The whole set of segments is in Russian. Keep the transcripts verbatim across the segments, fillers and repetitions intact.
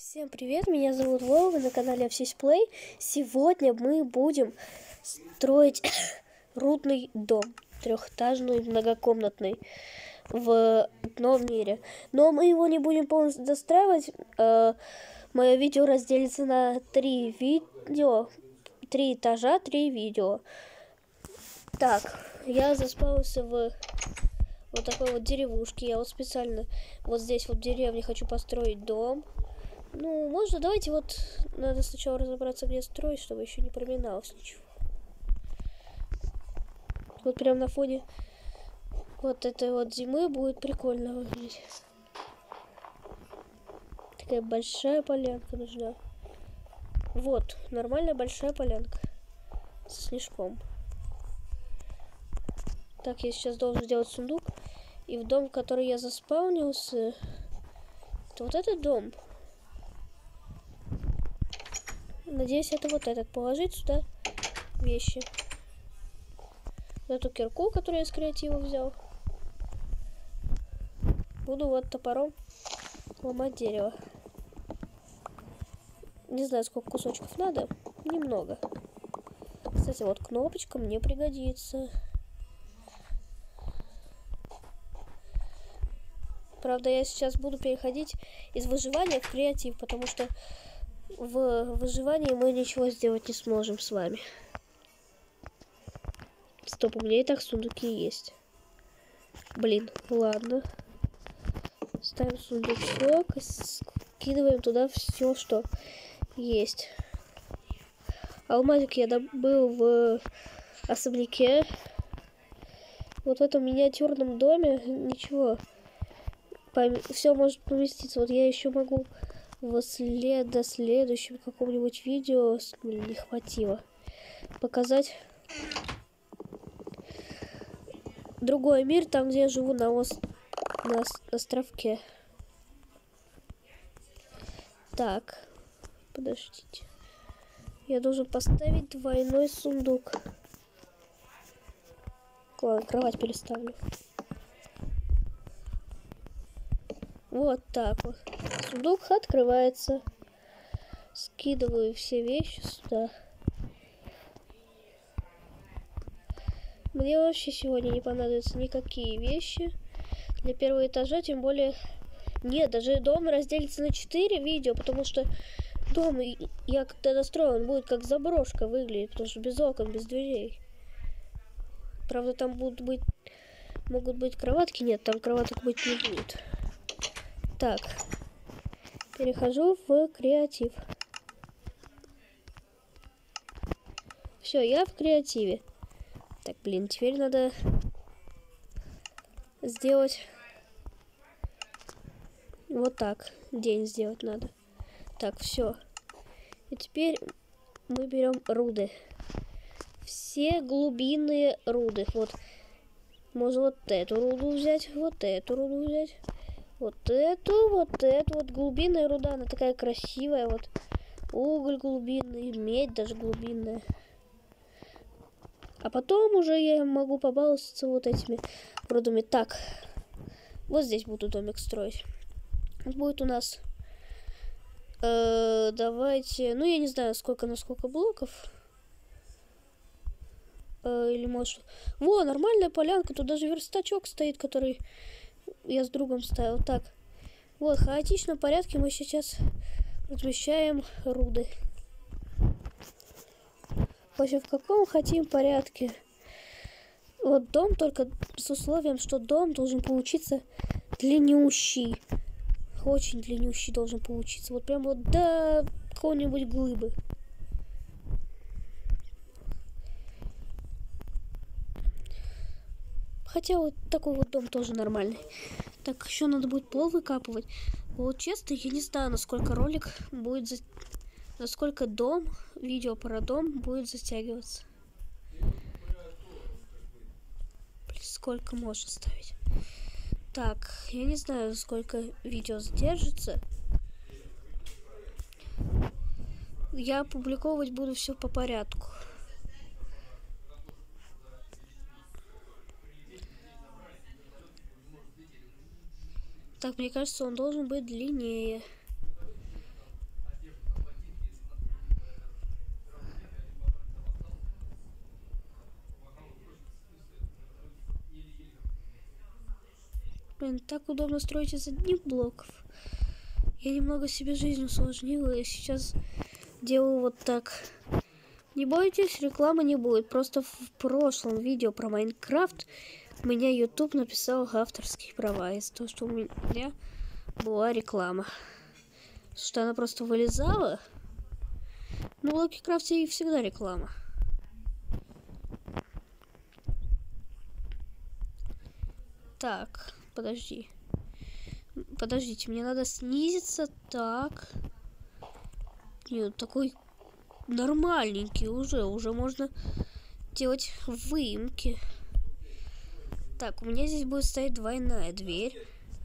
Всем привет, меня зовут Вова, вы на канале Овсисплей. Сегодня мы будем строить рудный дом, трехэтажный, многокомнатный, в одном мире. Но мы его не будем полностью достраивать. Мое видео разделится на три видео, три этажа, три видео. Так, я заспался в вот такой вот деревушке. Я вот специально вот здесь вот в деревне хочу построить дом. Ну, можно, давайте вот, надо сначала разобраться, где строить, чтобы еще не проминалось ничего. Вот прям на фоне вот этой вот зимы будет прикольно выглядеть. Такая большая полянка нужна. Вот, нормальная большая полянка с снежком. Так, я сейчас должен сделать сундук. И в дом, в который я заспаунился, это вот этот дом. Надеюсь, это вот этот. Положить сюда вещи. Эту кирку, которую я с креатива взял. Буду вот топором ломать дерево. Не знаю, сколько кусочков надо. Немного. Кстати, вот кнопочка мне пригодится. Правда, я сейчас буду переходить из выживания в креатив, потому что в выживании мы ничего сделать не сможем с вами. Стоп, у меня и так сундуки есть. Блин, ладно. Ставим сундучок и скидываем туда все, что есть. Алмазик я добыл в особняке. Вот в этом миниатюрном доме ничего. Все может поместиться. Вот я еще могу в след до следующем каком-нибудь видео, блин, не хватило, показать другой мир, там, где я живу на, ос... на островке. Так, подождите. Я должен поставить двойной сундук. Ладно, кровать переставлю. Вот так вот. Сундук открывается. Скидываю все вещи сюда. Мне вообще сегодня не понадобятся никакие вещи для первого этажа, тем более... Нет, даже дом разделится на четыре видео, потому что дом, я когда дострою, он будет как заброшка выглядеть, потому что без окон, без дверей. Правда, там будут быть... Могут быть кроватки. Нет, там кроваток быть не будет. Так, перехожу в креатив. Все, я в креативе. Так, блин, теперь надо сделать вот так. День сделать надо. Так, все. И теперь мы берем руды. Все глубинные руды. Вот. Можно вот эту руду взять, вот эту руду взять. Вот эту, вот эту, вот глубинная руда, она такая красивая, вот уголь глубинный, медь даже глубинная. А потом уже я могу побаловаться вот этими рудами. Так, вот здесь буду домик строить. Вот будет у нас, э, давайте, ну я не знаю, сколько на сколько блоков. Э, или может, во, нормальная полянка, тут даже верстачок стоит, который... Я с другом ставил. Так, вот, в хаотичном порядке мы сейчас размещаем руды. В общем, в каком хотим порядке. Вот дом только с условием, что дом должен получиться длиннющий. Очень длиннющий должен получиться. Вот прям вот до какой-нибудь глыбы. Хотя вот такой вот дом тоже нормальный. Так, еще надо будет пол выкапывать. Вот честно, я не знаю, насколько ролик будет... За... Насколько дом, видео про дом будет затягиваться. Блин, сколько можно ставить? Так, я не знаю, сколько видео задержится. Я опубликовывать буду все по порядку. Так, мне кажется, он должен быть длиннее. Блин, так удобно строить из одних блоков. Я немного себе жизнь усложнила и сейчас делаю вот так. Не бойтесь, рекламы не будет. Просто в прошлом видео про Майнкрафт меня YouTube написал авторские права из-за того, что у меня была реклама. Что она просто вылезала. Но в Локи Крафте всегда реклама. Так, подожди. Подождите, мне надо снизиться. Так. Нет, такой нормальненький уже. Уже можно делать выемки. Так, у меня здесь будет стоять двойная дверь.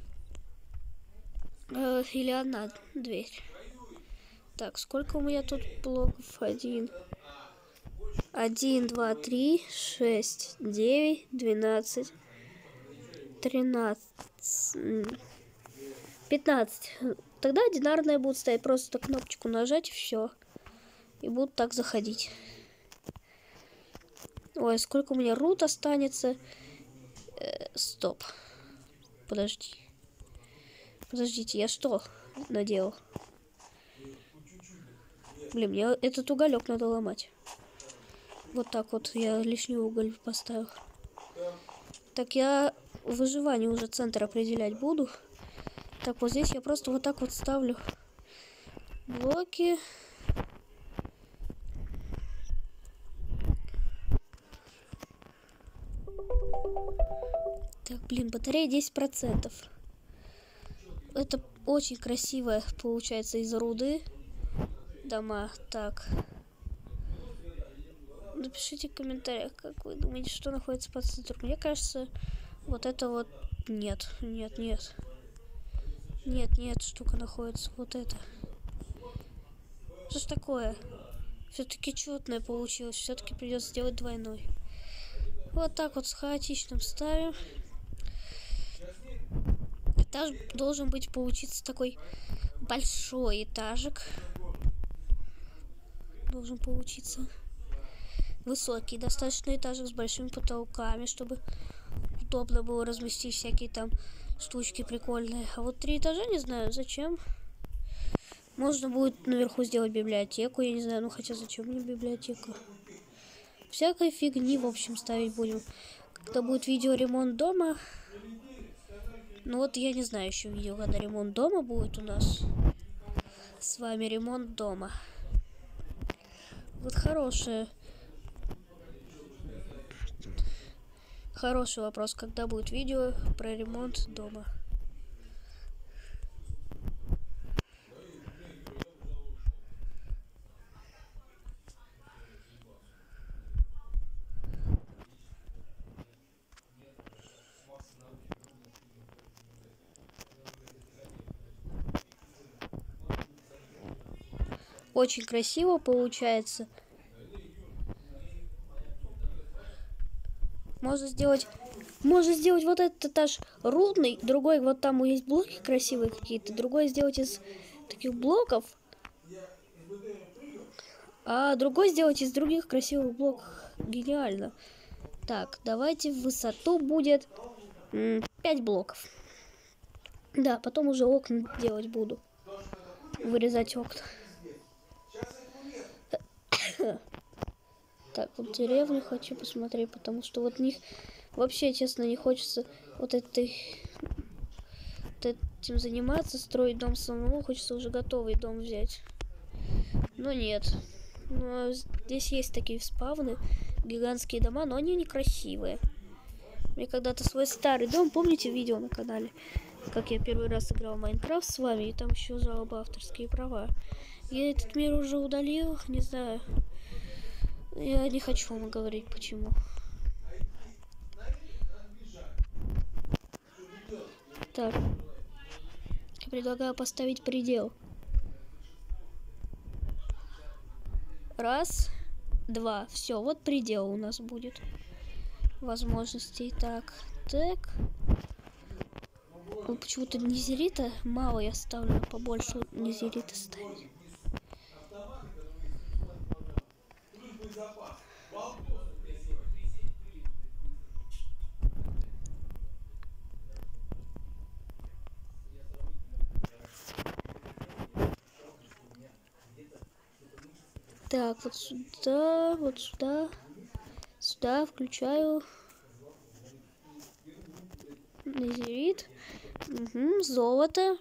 Э, или одна дверь. Так, сколько у меня тут блоков? Один. Один, два, три, шесть, девять, двенадцать, тринадцать, пятнадцать. Тогда одинарная будет стоять. Просто кнопочку нажать и все. И будут так заходить. Ой, сколько у меня рут останется? Э, стоп. Подожди. Подождите, я что наделал? Блин, мне этот уголек надо ломать. Вот так вот я лишний уголь поставил. Так, я выживание уже центр определять буду. Так, вот здесь я просто вот так вот ставлю блоки. Так, блин, батарея десять процентов. Это очень красиво получается из руды дома. Так. Напишите в комментариях, как вы думаете, что находится под центром. Мне кажется, вот это вот... Нет, нет, нет. Нет, нет, штука находится. Вот это. Что ж такое? Все-таки четное получилось. Все-таки придется сделать двойной. Вот так вот с хаотичным ставим. Этаж должен быть получиться такой большой этажик. Должен получиться высокий достаточно этажик с большими потолками, чтобы удобно было разместить всякие там штучки прикольные. А вот три этажа не знаю зачем. Можно будет наверху сделать библиотеку, я не знаю, ну хотя зачем мне библиотека? Всякой фигни, в общем, ставить будем. Когда будет видео ремонт дома. Ну вот я не знаю еще видео, когда ремонт дома будет у нас. С вами ремонт дома. Вот хорошее. Хороший вопрос, когда будет видео про ремонт дома. Очень красиво получается. Можно сделать, можно сделать вот этот этаж рудный, другой вот там есть блоки красивые какие-то, другой сделать из таких блоков, а другой сделать из других красивых блоков. Гениально. Так, давайте в высоту будет пять блоков. Да, потом уже окна делать буду. Вырезать окна. Так, вот деревню хочу посмотреть, потому что вот них вообще, честно, не хочется вот этой вот этим заниматься, строить дом самому, хочется уже готовый дом взять. Но нет. Но здесь есть такие спавны, гигантские дома, но они некрасивые. Мне когда-то свой старый дом, помните видео на канале, как я первый раз играл в Майнкрафт с вами, и там еще жалоба авторские права. Я этот мир уже удалил, не знаю. Я не хочу вам говорить, почему. Так. Я предлагаю поставить предел. Раз, два. Все, вот предел у нас будет. Возможностей. Так, так. Почему-то незерита мало я ставлю. Побольше незерита ставить. Так, вот сюда, вот сюда, сюда включаю. Незерит. Угу, золото.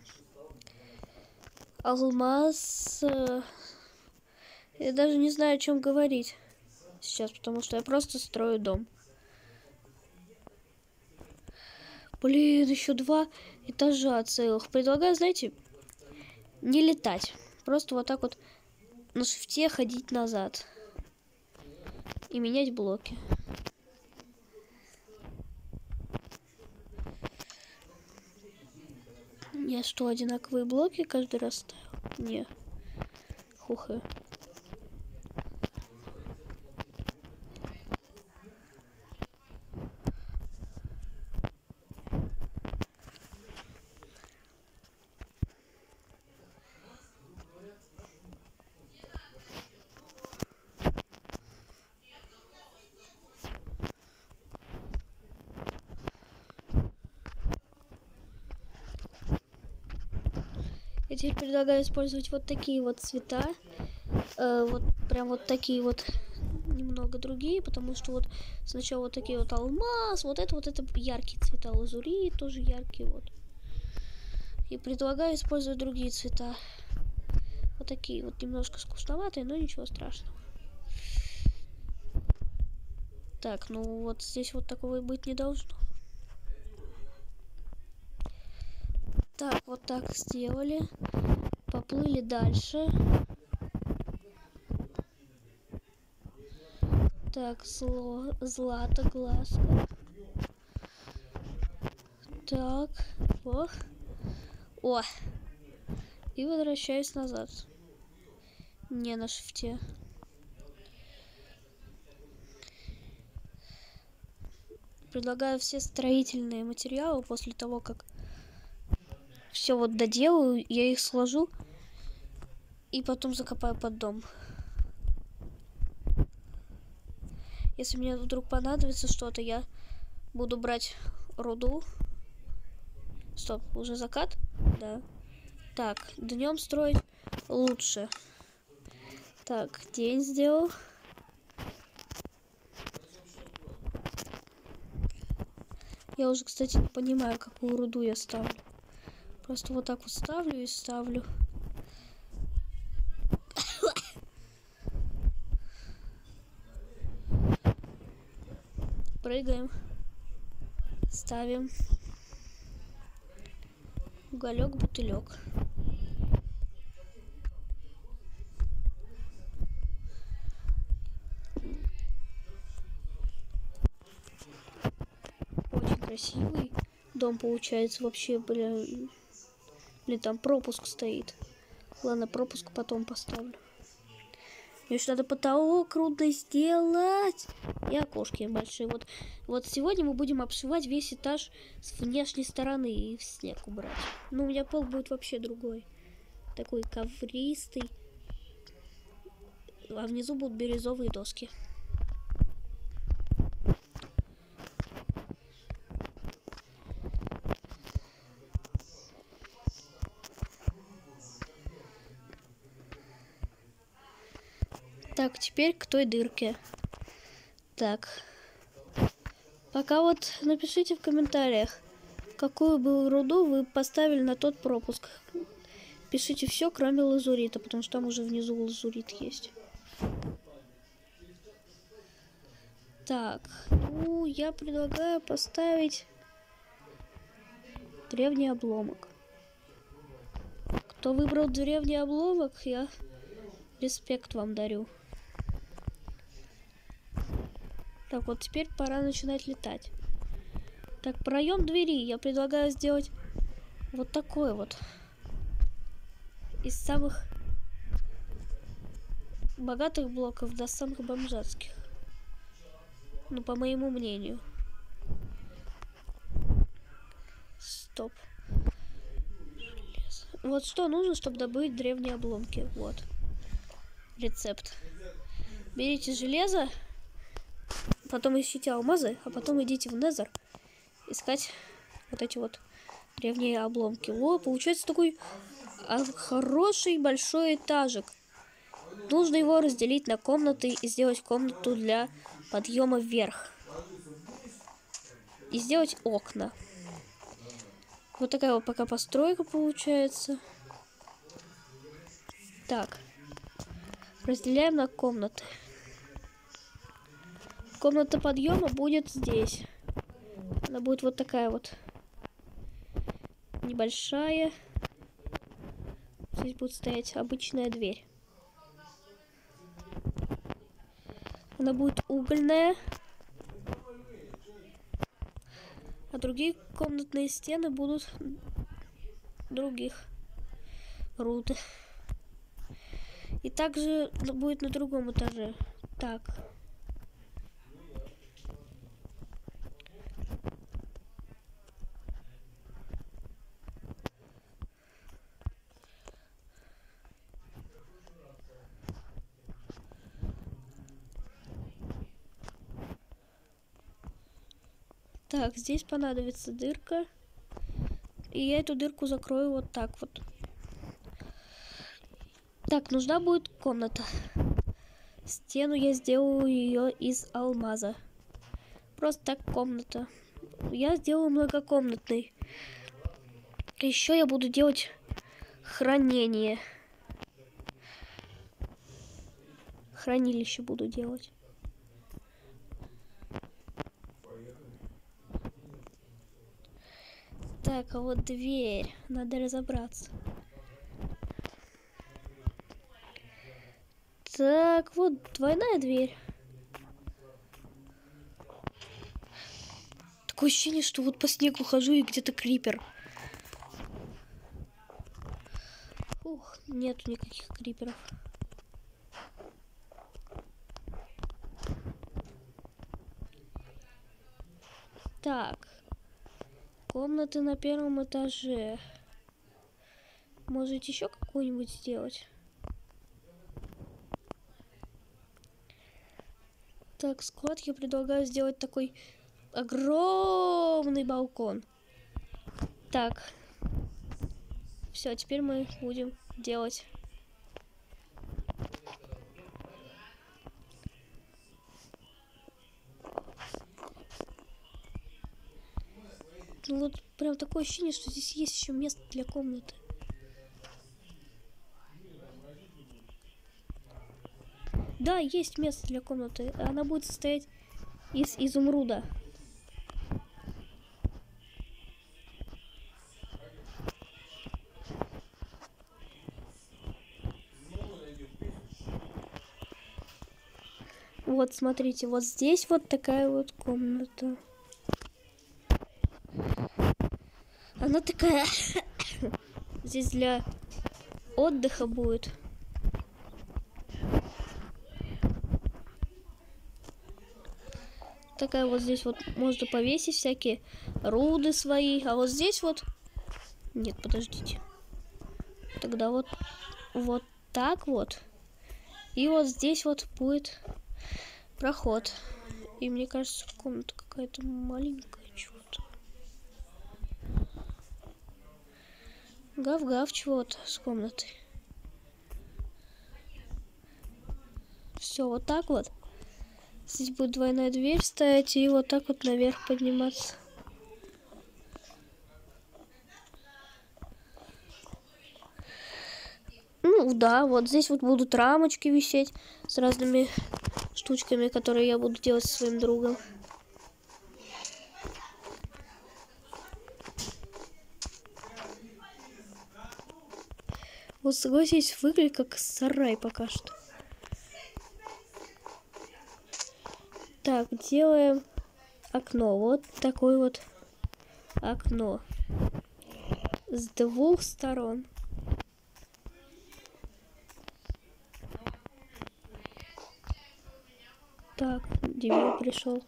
Алмаз. Я даже не знаю, о чем говорить сейчас, потому что я просто строю дом. Блин, еще два этажа целых. Предлагаю, знаете, не летать. Просто вот так вот на шифте ходить назад. И менять блоки. Я что, одинаковые блоки каждый раз ставил? Не. Хухэ. Я теперь предлагаю использовать вот такие вот цвета. Э, вот прям вот такие вот немного другие, потому что вот сначала вот такие вот алмаз, вот это вот это яркие цвета, лазурит тоже яркие вот. И предлагаю использовать другие цвета. Вот такие вот немножко скучноватые, но ничего страшного. Так, ну вот здесь вот такого быть не должно. Так, вот так сделали. Поплыли дальше. Так, зло, злато, глазка. Так, о. О. И возвращаюсь назад. Не на шифте. Предлагаю все строительные материалы после того, как все вот доделаю, я их сложу и потом закопаю под дом. Если мне вдруг понадобится что-то, я буду брать руду. Стоп, уже закат? Да. Так, днем строить лучше. Так, день сделал. Я уже, кстати, не понимаю, какую руду я ставлю. Просто вот так вот ставлю и ставлю. Прыгаем. Ставим. Уголек, бутылек. Очень красивый дом получается. Вообще, блин. Блин, там пропуск стоит. Ладно, пропуск потом поставлю. Мне еще надо потолок круто сделать. И окошки большие. Вот, вот сегодня мы будем обшивать весь этаж с внешней стороны и в снег убрать. Ну, у меня пол будет вообще другой. Такой ковристый. А внизу будут бирюзовые доски. Так, теперь к той дырке. Так. Пока вот напишите в комментариях, какую бы руду вы поставили на тот пропуск. Пишите все, кроме лазурита, потому что там уже внизу лазурит есть. Так, ну, я предлагаю поставить древний обломок. Кто выбрал древний обломок, я респект вам дарю. Так, вот теперь пора начинать летать. Так, проем двери я предлагаю сделать вот такой вот. Из самых богатых блоков до самых бомжатских. Ну, по моему мнению. Стоп. Железо. Вот что нужно, чтобы добыть древние обломки. Вот. Рецепт. Берите железо. Потом ищите алмазы, а потом идите в Незер искать вот эти вот древние обломки. О, получается такой хороший большой этажик. Нужно его разделить на комнаты и сделать комнату для подъема вверх. И сделать окна. Вот такая вот пока постройка получается. Так. Разделяем на комнаты. Комната подъема будет здесь. Она будет вот такая вот. Небольшая. Здесь будет стоять обычная дверь. Она будет угольная. А другие комнатные стены будут других руд. И также будет на другом этаже. Так. Так, здесь понадобится дырка. И я эту дырку закрою вот так вот. Так, нужна будет комната. Стену я сделаю ее из алмаза. Просто так комната. Я сделаю многокомнатный. Еще я буду делать хранение. Хранилище буду делать. Так, а вот дверь. Надо разобраться. Так, вот двойная дверь. Такое ощущение, что вот по снегу хожу и где-то крипер. Ух, нету никаких криперов. Так. Комнаты на первом этаже. Может еще какую-нибудь сделать? Так, склад я предлагаю сделать такой огромный балкон. Так. Все, теперь мы будем делать. Ну вот прям такое ощущение, что здесь есть еще место для комнаты. Да, есть место для комнаты. Она будет состоять из изумруда. Вот, смотрите, вот здесь вот такая вот комната. Она такая... Здесь для отдыха будет. Такая вот здесь вот можно повесить всякие руды свои. А вот здесь вот... Нет, подождите. Тогда вот... Вот так вот. И вот здесь вот будет проход. И мне кажется, комната какая-то маленькая чего-то. Гав-гав чего-то с комнатой. Все, вот так вот. Здесь будет двойная дверь стоять и вот так вот наверх подниматься. Ну да, вот здесь вот будут рамочки висеть с разными штучками, которые я буду делать со своим другом. Вот согласись, выглядит как сарай пока что. Так, делаем окно. Вот такое вот окно. С двух сторон. Так, Демир пришел.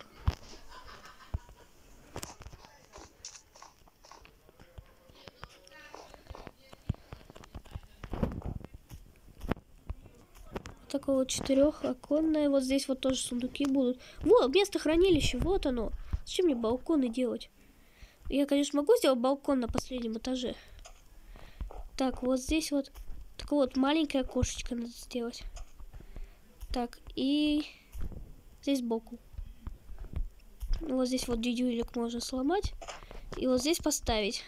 Такое вот четырехоконное. Вот здесь вот тоже сундуки будут. Вот, место хранилища, вот оно. Зачем мне балконы делать? Я, конечно, могу сделать балкон на последнем этаже. Так, вот здесь вот такое вот маленькое окошечко надо сделать. Так, и здесь сбоку. Вот здесь вот дюдюлик можно сломать. И вот здесь поставить.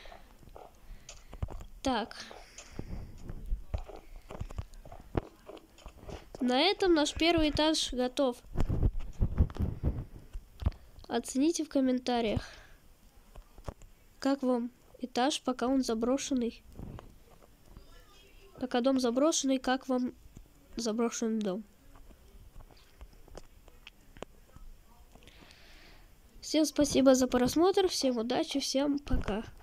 Так. На этом наш первый этаж готов. Оцените в комментариях, как вам этаж, пока он заброшенный. Пока дом заброшенный, как вам заброшенный дом. Всем спасибо за просмотр, всем удачи, всем пока.